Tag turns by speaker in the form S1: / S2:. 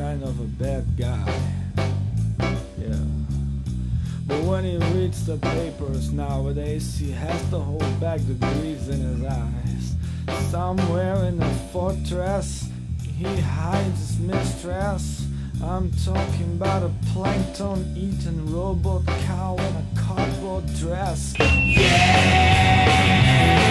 S1: kind of a bad guy. Yeah. But when he reads the papers nowadays, he has to hold back the grease in his eyes. Somewhere in a fortress, he hides his mistress. I'm talking about a plankton-eating robot cow in a cardboard dress. Yeah!